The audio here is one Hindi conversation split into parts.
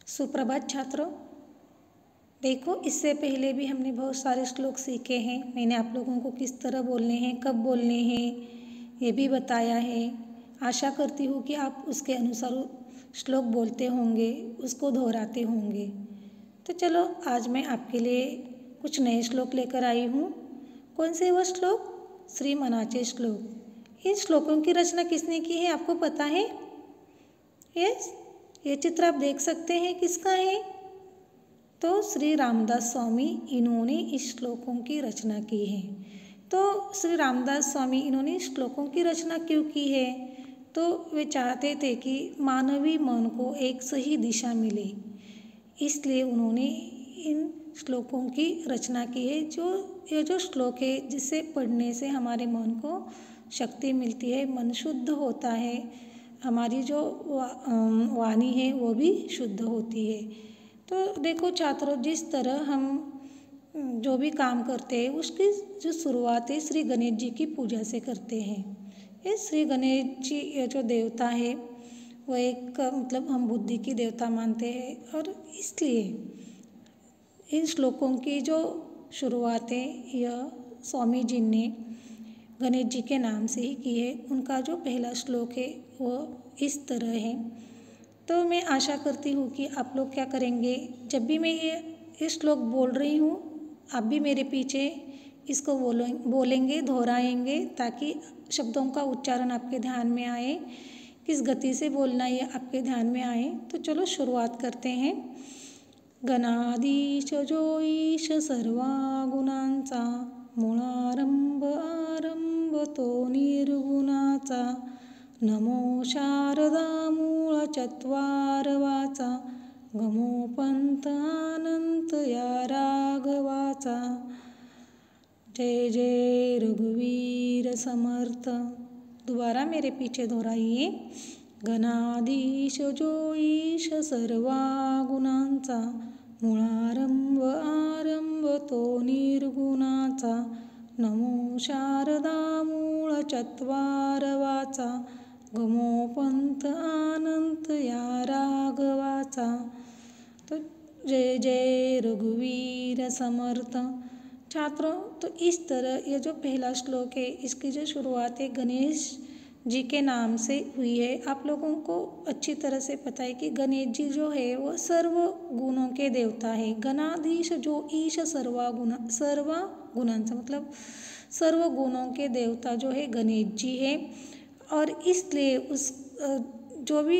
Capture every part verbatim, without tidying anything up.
सुप्रभात छात्रों। देखो, इससे पहले भी हमने बहुत सारे श्लोक सीखे हैं। मैंने आप लोगों को किस तरह बोलने हैं, कब बोलने हैं, ये भी बताया है। आशा करती हूँ कि आप उसके अनुसार श्लोक बोलते होंगे, उसको दोहराते होंगे। तो चलो, आज मैं आपके लिए कुछ नए श्लोक लेकर आई हूँ। कौन से वह श्लोक? श्री मनाचे श्लोक। इन श्लोकों की रचना किसने की है, आपको पता है? यस, ये चित्र आप देख सकते हैं, किसका है? तो श्री रामदास स्वामी, इन्होंने इस श्लोकों की रचना की है। तो श्री रामदास स्वामी इन्होंने इस श्लोकों की रचना क्यों की है? तो वे चाहते थे कि मानवीय मन को एक सही दिशा मिले, इसलिए उन्होंने इन श्लोकों की रचना की है। जो ये जो श्लोक है, जिसे पढ़ने से हमारे मन को शक्ति मिलती है, मन शुद्ध होता है, हमारी जो वा, वाणी है वो भी शुद्ध होती है। तो देखो छात्रों, जिस तरह हम जो भी काम करते हैं उसकी जो शुरुआत है श्री गणेश जी की पूजा से करते हैं। ये श्री गणेश जी ये जो देवता है वो एक मतलब हम बुद्धि की देवता मानते हैं, और इसलिए इन श्लोकों की जो शुरुआत है यह स्वामी जी ने गणेश जी के नाम से ही की है। उनका जो पहला श्लोक है वो इस तरह है। तो मैं आशा करती हूँ कि आप लोग क्या करेंगे, जब भी मैं ये ये श्लोक बोल रही हूँ, आप भी मेरे पीछे इसको बोलो बोलेंगे, दोहराएंगे, ताकि शब्दों का उच्चारण आपके ध्यान में आए, किस गति से बोलना ये आपके ध्यान में आए। तो चलो शुरुआत करते हैं। गणाधीश जो ईश सर्वा गुणांचा, मूळारंभ आरंभ तो निर्गुणाचा, नमो शारदा मूळ चत्वारवाचा, गमो पंथ अनंत या राघवाचा। जय जय रघुवीर समर्थ। दोबारा मेरे पीछे दोहराइए। गणाधीश जो ईश सर्वा गुणांचा, मूळारंभ आरंभ तो निर्गुणाचा, नमो शारदा मूळ चत्वारवाचा, गमो पंथ अनंत या राघवाचा। तो जय जय रघुवीर समर्थ। छात्रों, तो इस तरह ये जो पहला श्लोक है, इसकी जो शुरुआत है गणेश जी के नाम से हुई है। आप लोगों को अच्छी तरह से पता है कि गणेश जी जो है वो सर्व गुणों के देवता है। गणाधीश जो ईश सर्वा गुण सर्व गुणांचा मतलब सर्व गुणों के देवता जो है गणेश जी है। और इसलिए उस जो भी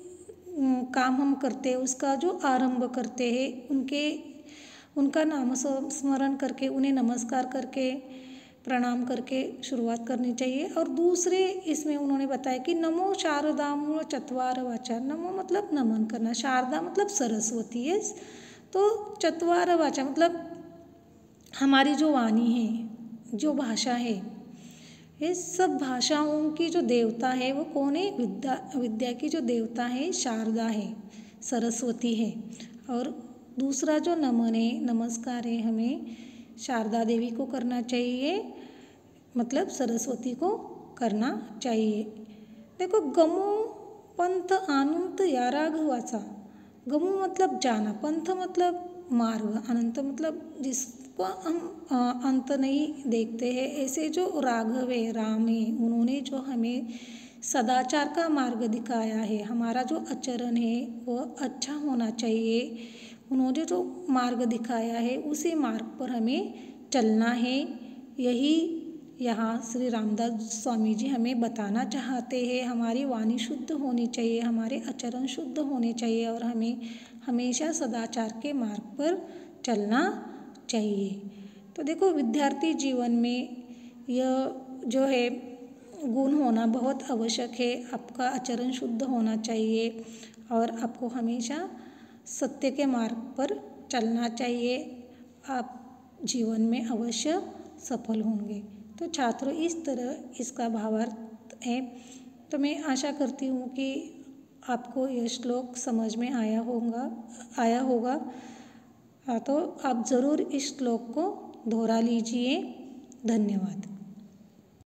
काम हम करते हैं उसका जो आरंभ करते हैं, उनके उनका नाम स्मरण करके, उन्हें नमस्कार करके, प्रणाम करके शुरुआत करनी चाहिए। और दूसरे इसमें उन्होंने बताया कि नमो शारदा मूळ चत्वार वाचा। नमो मतलब नमन करना, शारदा मतलब सरस्वती है, तो चत्वार वाचा मतलब हमारी जो वाणी है, जो भाषा है, ये सब भाषाओं की जो देवता है वो कौन है? विद्या विद्या की जो देवता है शारदा है, सरस्वती है। और दूसरा जो नमन है, नमस्कार है, हमें शारदा देवी को करना चाहिए, मतलब सरस्वती को करना चाहिए। देखो, गमो पंथ अनंत या राघवाचा। गमो मतलब जाना, पंथ मतलब मार्ग, अनंत मतलब जिसको हम अंत नहीं देखते हैं। ऐसे जो राघव है, राम है, उन्होंने जो हमें सदाचार का मार्ग दिखाया है। हमारा जो आचरण है वो अच्छा होना चाहिए। उन्होंने जो मार्ग दिखाया है उसी मार्ग पर हमें चलना है। यही यहाँ श्री रामदास स्वामी जी हमें बताना चाहते हैं। हमारी वाणी शुद्ध होनी चाहिए, हमारे आचरण शुद्ध होने चाहिए, और हमें हमेशा सदाचार के मार्ग पर चलना चाहिए। तो देखो, विद्यार्थी जीवन में यह जो है गुण होना बहुत आवश्यक है। आपका आचरण शुद्ध होना चाहिए और आपको हमेशा सत्य के मार्ग पर चलना चाहिए। आप जीवन में अवश्य सफल होंगे। तो छात्रों, इस तरह इसका भावार्थ है। तो मैं आशा करती हूँ कि आपको यह श्लोक समझ में आया होगा आया होगा तो आप ज़रूर इस श्लोक को दोहरा लीजिए। धन्यवाद।